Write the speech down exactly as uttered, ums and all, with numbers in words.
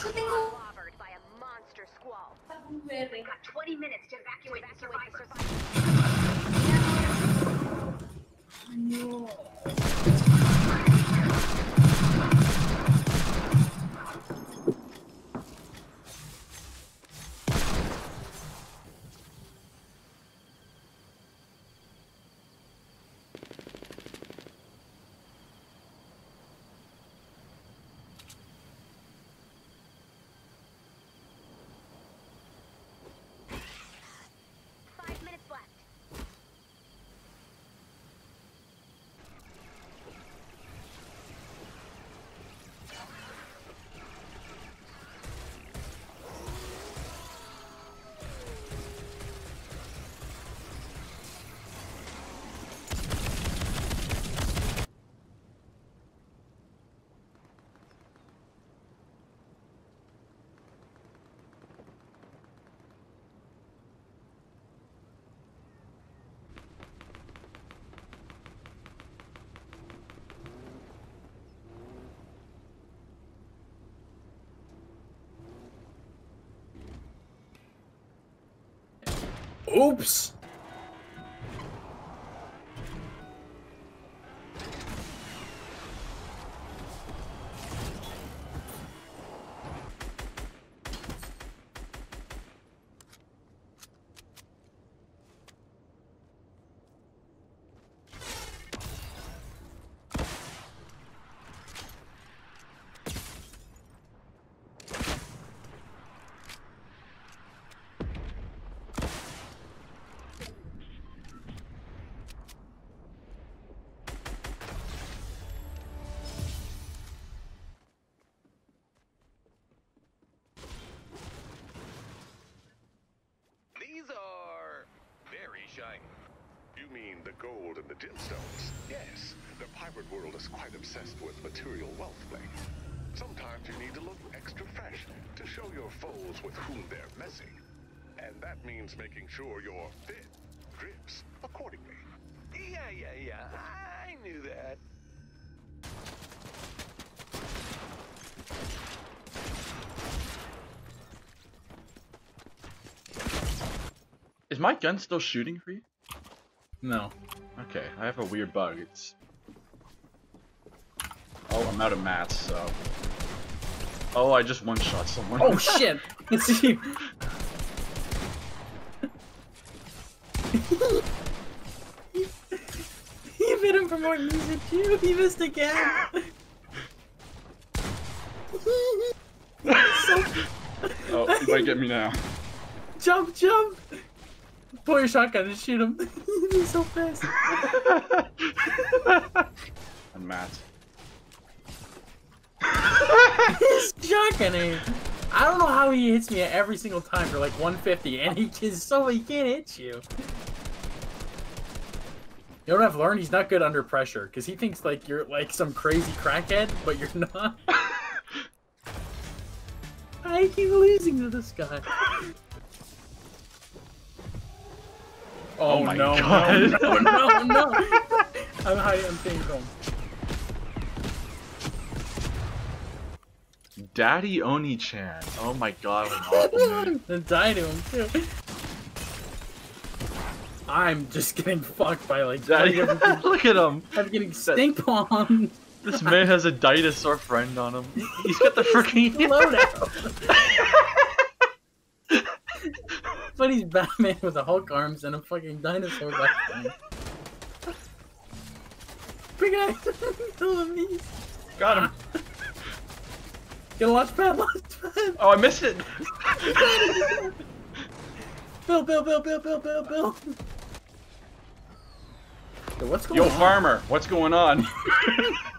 Clobbered by a monster squall. We've got twenty minutes to evacuate the survivors. No. Five minutes left. Oops. These are very shiny. You mean the gold and the gemstones? Yes, the pirate world is quite obsessed with material wealth thing. Sometimes you need to look extra fresh to show your foes with whom they're messing. And that means making sure your fit drips accordingly. Yeah, yeah, yeah, I knew that. Is my gun still shooting for you? No. Okay, I have a weird bug. It's. Oh, I'm out of mats, so. Oh, I just one shot someone. Oh shit! It's you. You hit him for more music too. He missed again. So... Oh, you might get me now. Jump, jump! Pull your shotgun and shoot him. He's so fast. I'm Matt. He's shotgunning. I don't know how he hits me every single time for like one fifty, and he is so he can't hit you. You don't have to learn. He's not good under pressure because he thinks like you're like some crazy crackhead, but you're not. I keep losing to this guy. Oh, Oh my no, God. no, no, no, no! I'm hiding. I'm staying home. Daddy Oni-chan. Oh my god, what an awful name. And die to him too. I'm just getting fucked by like. Daddy, look at him. I'm getting stink bombed. This man has a dinosaur friend on him. He's got the freaking loadout. But he's Batman with the Hulk arms and a fucking dinosaur backbone. Big guy, kill him, please. Got him. Get a launch pad, launch pad. Oh, I missed it. Bill, Bill, Bill, Bill, Bill, Bill, Bill. Yo, what's going Yo, on? farmer, what's going on?